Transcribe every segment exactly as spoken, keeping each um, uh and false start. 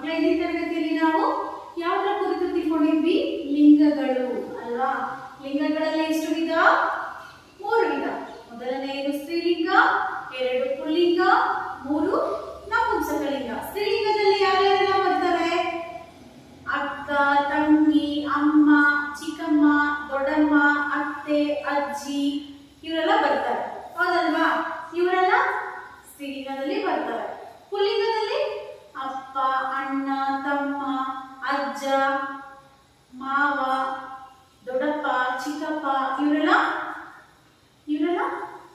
ಮಕ್ಕಳ ಹಿಂದಿನ ತರಗತಿಯಲ್ಲಿ ನಾವು ಯಾವುದರ ಕುರಿತು ತಿಳ್ಕೊಂಡಿದ್ವಿ? ಲಿಂಗಗಳು ಅಲ್ವಾ? ಲಿಂಗಗಳಲ್ಲಿ ಎಷ್ಟು ವಿಧ? ಮೂರು ವಿಧ. ಮೊದಲನೆಯದು ಸ್ತ್ರೀಲಿಂಗ, ಎರಡು ಪುಲ್ಲಿಂಗ, ಮೂರು ನಪುಂಸಕಲಿಂಗ. ಸ್ತ್ರೀಲಿಂಗದಲ್ಲಿ ಯಾರ್ಯಾರೆಲ್ಲ ಬರ್ತಾರೆ? ಅಕ್ಕ, ತಂಗಿ, ಅಮ್ಮ, ಚಿಕ್ಕಮ್ಮ, ದೊಡ್ಡಮ್ಮ, ಅತ್ತೆ, ಅಜ್ಜಿ ಇವರೆಲ್ಲ ಬರ್ತಾರೆ. ಹೌದಲ್ವಾ? ಇವರೆಲ್ಲ ಸ್ತ್ರೀಲಿಂಗದಲ್ಲಿ ಬರ್ತಾರೆ. ಪುಲ್ಲಿಂಗದಲ್ಲಿ ಅಪ್ಪ, ಅಣ್ಣ, ತಮ್ಮ, ಅಜ್ಜ, ಮಾವ, ದೊಡ್ಡಪ್ಪ, ಚಿಕ್ಕಪ್ಪ ಇವರೆಲ್ಲ ಇವರೆಲ್ಲ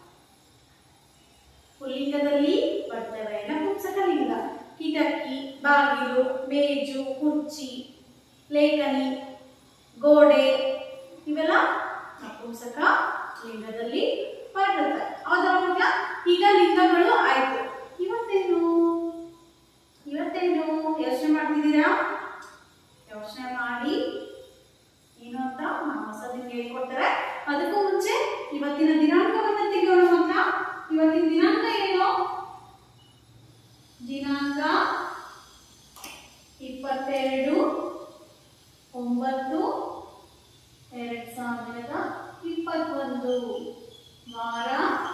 ಪುಲ್ಲಿಂಗದಲ್ಲಿ ಬರ್ತವೆ. ನಪುಂಸಕಲಿಂಗ ಕಿಟಕಿ, ಬಾಗಿಲು, ಮೇಜು, ಕುರ್ಚಿ, ಲೇಖನಿ, ಗೋಡೆ ಇವೆಲ್ಲ ನಪುಂಸಕ ಲಿಂಗದಲ್ಲಿ ಬರ್ತವೆ. ಹೌದಾ ಮಕ್ಕಳ? ಈಗ ಲಿಂಗಗಳು ಆಯ್ತು. ಇವತ್ತೇನು ಇವತ್ತೇನು ಯೋಚನೆ ಮಾಡ್ತಿದ್ದೀರಾ? ಯೋಚನೆ ಮಾಡಿ ಏನು ಅಂತ ನಾನು ಹೊಸದನ್ನು ಹೇಳ್ಕೊಡ್ತಾರೆ. ಅದಕ್ಕೂ ಮುಂಚೆ ಇವತ್ತಿನ ದಿನಾಂಕವನ್ನು ತೆಗೆಯೋಣ ಮಕ್ಕಳ. ಇವತ್ತಿನ ದಿನಾಂಕ ಏನು? ದಿನಾಂಕ ಇಪ್ಪತ್ತೆರಡು ಒಂಬತ್ತು ಎರಡ್ ಸಾವಿರದ ಇಪ್ಪತ್ತೊಂದು ವಾರ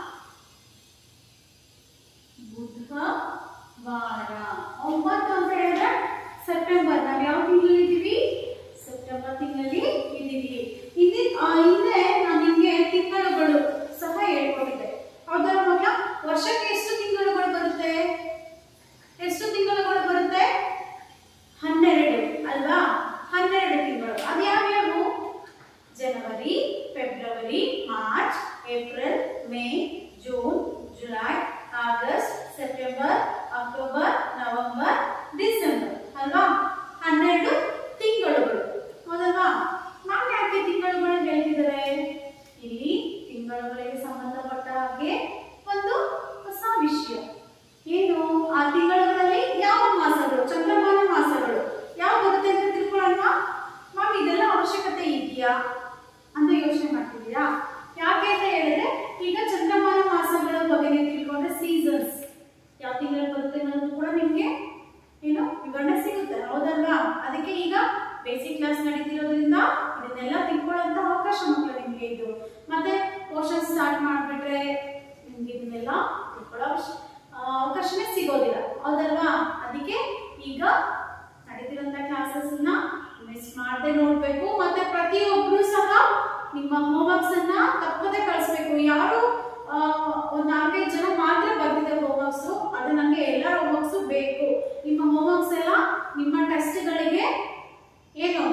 ಬುಧವಾರ. ಒಂಬತ್ತು ಅಂತ ಹೇಳಿದ್ರೆ ಸೆಪ್ಟೆಂಬರ್. ನಾವು ಯಾವ ತಿಂಗಳಲ್ಲಿ ಇದ್ದೀವಿ? ಸೆಪ್ಟೆಂಬರ್ ತಿಂಗಳಲ್ಲಿ ಇದ್ದೀವಿ. ಹಿಂದೆ ಹಿಂದೆ ನಾನು ನಿಮಗೆ ತಿಂಗಳುಗಳು ಸಹ ಹೇಳ್ಕೊಟ್ಟಿದ್ದೆ. ಹೌದಾ ಮಕ್ಕಳ? ವರ್ಷಕ್ಕೆ ಎಷ್ಟು ತಿಂಗಳುಗಳು ಬರುತ್ತೆ? ಎಷ್ಟು ತಿಂಗಳುಗಳು ಬರುತ್ತೆ? ಹನ್ನೆರಡು ಅಲ್ವಾ? ಹನ್ನೆರಡು ತಿಂಗಳು. ಅದು ಯಾವ್ಯಾವು? ಜನವರಿ, ಫೆಬ್ರವರಿ, March, April, May, June, July, August, September, October, November, December ಅಲ್ವಾ? ಹನ್ನೆರಡು ತಿಂಗಳುಗಳು. ಹೌದಲ್ವಾ? ನಾವು ಯಾಕೆ ತಿಂಗಳುಗಳು ಹೇಳ್ತಿದ್ದಾರೆ? ಇಲ್ಲಿ ತಿಂಗಳುಗಳಿಗೆ ಸಂಬಂಧಪಟ್ಟ ಹಾಗೆ ಒಂದು ಹೊಸ ವಿಷಯ. ಏನು ಆ ತಿಂಗಳುಗಳಲ್ಲಿ ಯಾವ ಮಾಸಗಳು? ಚಂದ್ರಮಾನ ಮಾಸಗಳು ಯಾವ ಬರುತ್ತೆ ಅಂತ ತಿಳ್ಕೊಳ್ಳೋಣ. ಮ್ಯಾಮ್ ಇದೆಲ್ಲ ಅವಶ್ಯಕತೆ ಇದೆಯಾ ಅಂತ ಯೋಚನೆ ಮಾಡ್ತಿದ್ದೀರಾ? ಯಾಕೆ ಅಂತ ಹೇಳಿದ್ರೆ ಈಗ ಚಂದ್ರಮಾನ ಮಾಸಗಳ ಬಗ್ಗೆ ತಿಳ್ಕೊಂಡ್ರೆ ಸೀಸನ್ಸ್ ಯಾವ ತಿಂಗಳಲ್ಲಿ ಬರುತ್ತೆ ಅನ್ನೋದು ಕೂಡ ನಿಮ್ಗೆ ಏನು ವಿವರಣೆ ಸಿಗುತ್ತೆ. ಹೌದಲ್ವಾ? ಅದಕ್ಕೆ ಈಗ ಬೇಸಿಕ್ ಕ್ಲಾಸ್ ನಡೀತಿರೋದ್ರಿಂದ ಇದನ್ನೆಲ್ಲ ತಿಳ್ಕೊಳ್ಳೋಂತ ಅವಕಾಶ ಮಕ್ಕಳು ನಿಮ್ಗೆ ಇದು. ಮತ್ತೆ ಪೋರ್ಷನ್ ಸ್ಟಾರ್ಟ್ ಮಾಡ್ಬಿಟ್ರೆ ನಿಮ್ಗೆ ಇದನ್ನೆಲ್ಲ ತಿಳ್ಕೊಳ್ಳೋ ಅವಕಾಶನೇ ಸಿಗೋದಿಲ್ಲ. ಹೌದಲ್ವಾ? ಅದಕ್ಕೆ ಈಗ ನಡೀತಿರೋಂಥ ಕ್ಲಾಸಸ್ ನ ಮಿಸ್ ಮಾಡದೆ ನೋಡ್ಬೇಕು. ಮತ್ತೆ ಪ್ರತಿಯೊಬ್ರು ಸಹ ನಿಮ್ಮ ಹೋಮ್ವರ್ಕ್ಸ್ ಅನ್ನ ತಪ್ಪದೆ ಕಳಿಸ್ಬೇಕು. ಯಾರು ಒಂದ್ ನಾಲ್ಕೈದು ಜನ ಮಾತ್ರ ಬರ್ತಿದೆ ಹೋಮ್ವರ್ಕ್ಸ್, ಅದು ನನಗೆ ಎಲ್ಲ ಹೋಮ್ವರ್ಕ್ಸ್ ಬೇಕು. ನಿಮ್ಮ ಹೋಮ್ವರ್ಕ್ಸ್ ಎಲ್ಲ ನಿಮ್ಮ ಟೆಸ್ಟ್ಗಳಿಗೆ ಏನು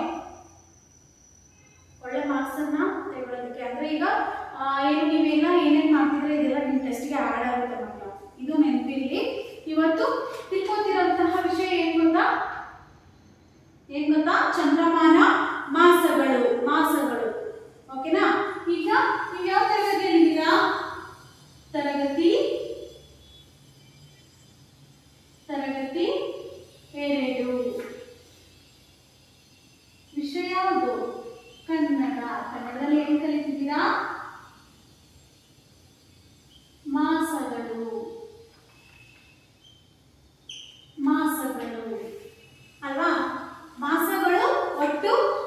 ಒಳ್ಳೆ ಮಾರ್ಕ್ಸ್ ಅನ್ನ ತೆಗೊಳ್ಳೋದಕ್ಕೆ. ಅಂದ್ರೆ ಈಗ ಏನು ನೀವೆಲ್ಲ ಏನೇನ್ ಮಾಡ್ತಿದ್ರೆ ಇದೆಲ್ಲ ನಿಮ್ಮ ಟೆಸ್ಟ್ಗೆ ಆಡ್ ಆಗುತ್ತೆ ಮಕ್ಕಳು. ಇದು ನೆನಪಿರ್ಲಿ. ಇವತ್ತು ತಿಳ್ಕೊತಿರೋಂತಹ ವಿಷಯ ಏನ್ ಗೊತ್ತಾ? ಏನ್ ಗೊತ್ತಾ? ಚಂದ್ರಮಾನ ಮಾಸಗಳು ಮಾಸಗಳು ಓಕೆನಾ? ಈಗ ನೀವು ಯಾವ ತರಗತಿಯಲ್ಲಿದ್ದೀರಾ? ತರಗತಿ ತರಗತಿ ಎರಡು. ವಿಷಯ ಯಾವುದು? ಕನ್ನಡ. ಕನ್ನಡದಲ್ಲಿ ಏನು ಕಲಿತಿದ್ದೀರಾ? ಮಾಸಗಳು ಮಾಸಗಳು ಅಲ್ವಾ? ಮಾಸಗಳು ಒಟ್ಟು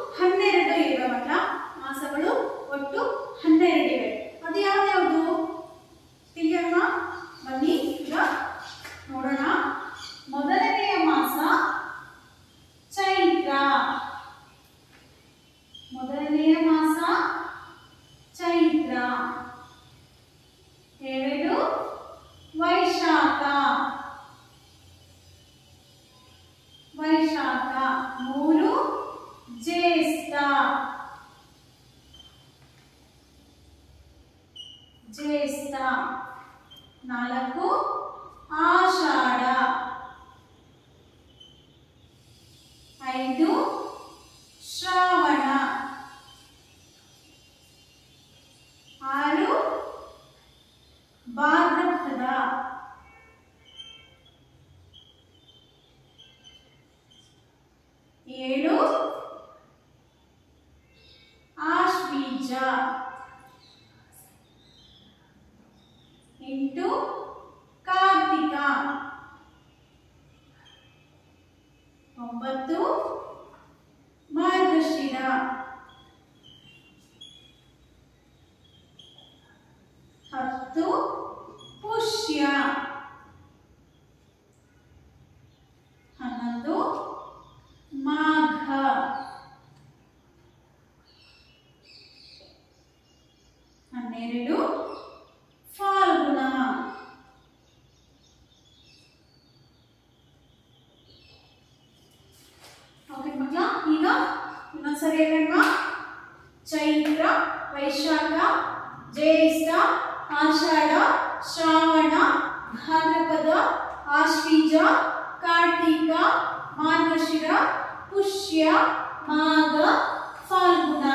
ಇನ್ನೊಂದ್ಸರಿ ಹೇಳೋಣ. ಚೈತ್ರ, ವೈಶಾಖ, ಜ್ಯೇಷ್ಠ, ಆಷಾಢ, ಶ್ರಾವಣ, ಭಾದ್ರಪದ, ಆಶ್ವೀಜ, ಕಾರ್ತೀಕ, ಮಾರ್ಗಶಿರ, ಪುಷ್ಯ, ಮಾಘ, ಫಾಲ್ಗುಣ.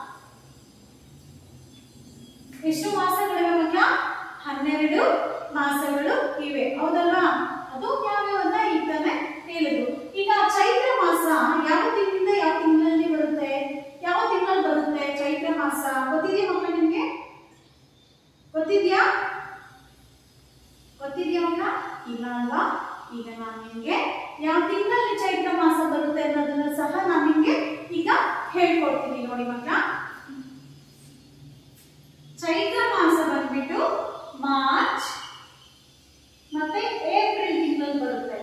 ಎಷ್ಟು ಮಾಸಗಳಿವೆ ಮಕ್ಕಳ? ಹನ್ನೆರಡು ಮಾಸಗಳು ಇವೆ, ಹೌದಲ್ವಾ? ಅದು ಯಾವ್ಯಾವ ಅಂತ ಈಗ ತಾನೇ ಹೇಳಿದ್ರು. ಈಗ ಚೈತ್ರ ಮಾಸ ಯಾವ ತಿಂಗಳಿಂದ ಯಾವ ತಿಂಗಳಲ್ಲಿ ಬರುತ್ತೆ? ಯಾವ ತಿಂಗಳಲ್ಲಿ ಬರುತ್ತೆ ಚೈತ್ರ ಮಾಸ? ಗೊತ್ತಿದೆಯಾ ಮಕ್ಕಳ ನಿಮ್ಗೆ? ಗೊತ್ತಿದ್ಯಾ? ಗೊತ್ತಿದ್ಯಾ ಮಕ್ಕಳ? ಇಲ್ಲ ಅಲ್ವಾ? ಈಗ ನಾನು ನಿಮ್ಗೆ ಯಾವ ತಿಂಗಳಲ್ಲಿ ಚೈತ್ರ ಮಾಸ ಬರುತ್ತೆ ಅನ್ನೋದನ್ನ ಸಹ ನಾನು ನಿಮ್ಗೆ ಈಗ ಹೇಳ್ಕೊಡ್ತೀನಿ ನೋಡಿ ಮಕ್ಕಳ. ಚೈತ್ರ ಮಾಸ ಬಂದ್ಬಿಟ್ಟು ಮಾರ್ಚ್ ಮತ್ತೆ ಏಪ್ರಿಲ್ ತಿಂಗಳಲ್ಲಿ ಬರುತ್ತೆ.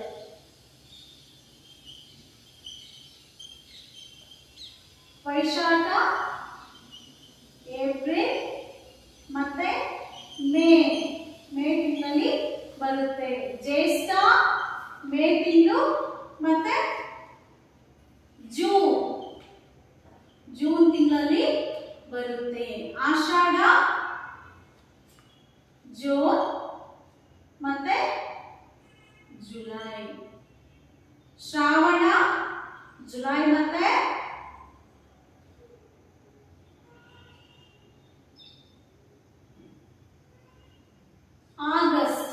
ವೈಶಾಖ, ಏಪ್ರಿಲ್ ಮತ್ತೆ ಮೇ ಮೇ ತಿಂಗಳಲ್ಲಿ ಬರುತ್ತೆ. ಜ್ಯೇಷ್ಠ ಮೇ ತಿಂಗಳು ಮತ್ತೆ ಜೂನ್ ಜೂನ್ ತಿಂಗಳಲ್ಲಿ ಬರುತ್ತೆ. ಆಷಾಢ ಜೂನ್ ಮತ್ತೆ ಜುಲೈ. ಶ್ರಾವಣ ಜುಲೈ ಮತ್ತೆ ಆಗಸ್ಟ್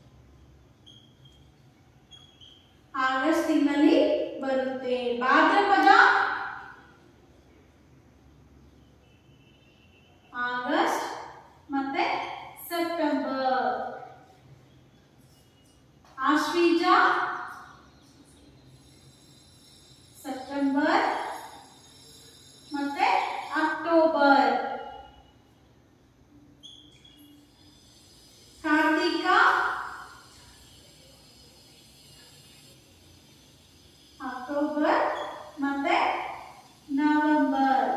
ಆಗಸ್ಟ್ ತಿಂಗಳಲ್ಲಿ ಬರುತ್ತೆ. ಭಾದ್ರಪದ ಆಗಸ್ಟ್ ಮತ್ತೆ ಸೆಪ್ಟೆಂಬರ್. ಆಶ್ವೀಜ ಸೆಪ್ಟೆಂಬರ್ ಮತ್ತೆ ಅಕ್ಟೋಬರ್. ಕಾರ್ತಿಕ ಅಕ್ಟೋಬರ್ ಮತ್ತೆ ನವೆಂಬರ್.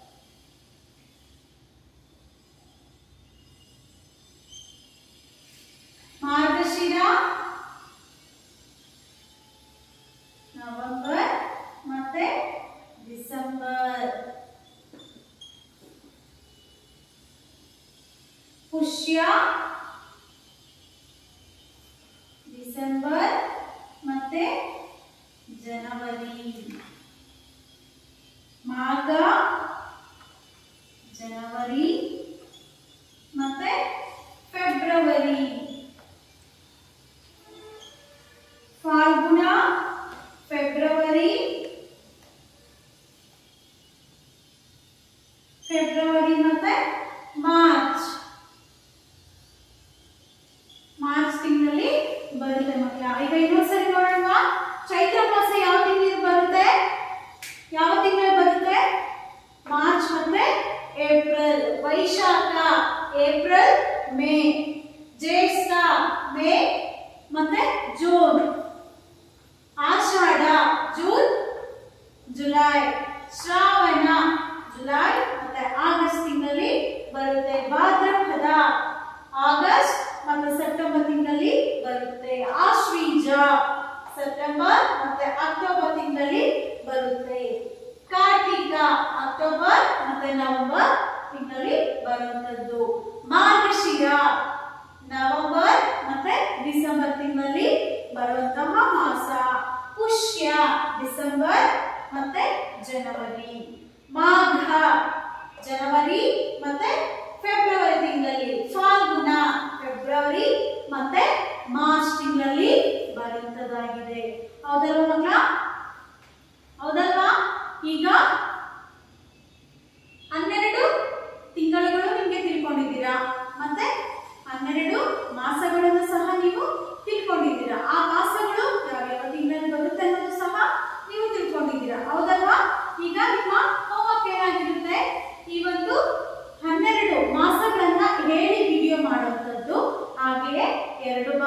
ಮಾರ್ಗಶಿರ ನವೆಂಬರ್ ಮತ್ತೆ ಡಿಸೆಂಬರ್. ಪುಷ್ಯ ಡಿಸೆಂಬರ್ ಮತ್ತೆ ಜನವರಿ. ಮಾಘ ಜನವರಿ ಮತ್ತೆ ಫೆಬ್ರವರಿ. ಫಾಲ್ಗುಣ ಫೆಬ್ರವರಿ ಫೆಬ್ರವರಿ ಮತ್ತೆ ಮಾರ್ಚ್ ಮಾರ್ಚ್ ತಿಂಗಳಲ್ಲಿ ಬರುತ್ತೆ ಮಕ್ಕಳ. ಈಗ ಇನ್ನೊಂದ್ಸರಿ ನೋಡೋಣ. ಚೈತ್ರ ಮಾಸ ಯಾವ ತಿಂಗಳಲ್ಲಿ ಬರುತ್ತೆ? ಯಾವ ತಿಂಗಳಲ್ಲಿ ಬರುತ್ತೆ? ಮಾರ್ಚ್ ಮತ್ತೆ April. Vaishakha April May. Jyeshtha May ಮತ್ತೆ June. Ashadha June July. Shravana July ಮತ್ತೆ ಆಗಸ್ಟ್ ತಿಂಗಳಲ್ಲಿ ಬರುತ್ತೆ. ಭಾದ್ರಪದ ಆಗಸ್ಟ್ ಮತ್ತೆ ಸೆಪ್ಟೆಂಬರ್ ತಿಂಗಳಲ್ಲಿ ಬರುತ್ತೆ. ಆಶ್ವೀಜ ಸೆಪ್ಟೆಂಬರ್ ಮತ್ತೆ ಅಕ್ಟೋಬರ್ ತಿಂಗಳಲ್ಲಿ ಬರುತ್ತೆ. ಕಾರ್ತಿಕ ಅಕ್ಟೋಬರ್ ಮತ್ತೆ ನವೆಂಬರ್ ತಿಂಗಳಲ್ಲಿ ಬರುವಂತದ್ದು. ಮಾರ್ಗಶಿರ ನವೆಂಬರ್ ಮತ್ತೆ ಡಿಸೆಂಬರ್ ತಿಂಗಳಲ್ಲಿ ಬರುವಂತಹ ಮಾಸ. ಪುಷ್ಯ ಡಿಸೆಂಬರ್ ಮತ್ತೆ ಜನವರಿ. ಮಾಘ ಜನವರಿ ಮತ್ತೆ ಫೆಬ್ರವರಿ ತಿಂಗಳಲ್ಲಿ. ಫಾಲ್ಗುಣ ಫೆಬ್ರವರಿ ಮತ್ತೆ ಮಾರ್ಚ್ ತಿಂಗಳಲ್ಲಿ ಬರುವಂತದ್ದಾಗಿದೆ. ಹೌದಲ್ವಾ ಮಕ್ಕಳ? ಹೌದಲ್ವಾ? ಈಗ ಹನ್ನೆರಡು ತಿಂಗಳುಗಳು ನಿಮ್ಗೆ ತಿಳ್ಕೊಂಡಿದ್ದೀರಾ, ಮತ್ತೆ ಹನ್ನೆರಡು ಮಾಸಗಳನ್ನು ಸಹ ನೀವು ತಿಳ್ಕೊಂಡಿದ್ದೀರಾ. ಆ ಮಾಸಗಳು ಯಾವ್ಯಾವ ತಿಂಗಳಲ್ಲಿ ಬರುತ್ತೆ ಅನ್ನೋದು ಸಹ ನೀವು ತಿಳ್ಕೊಂಡಿದ್ದೀರಾ, ಹೌದಲ್ವಾ? ಈಗ ನಿಮ್ಮ ಹೋಮ್ವರ್ಕ್ ಏನಾಗಿರುತ್ತೆ? ಈ ಒಂದು ಹನ್ನೆರಡು ಮಾಸಗಳನ್ನ ಹೇಳಿ ವಿಡಿಯೋ ಮಾಡುವಂಥದ್ದು, ಹಾಗೆಯೇ ಎರಡು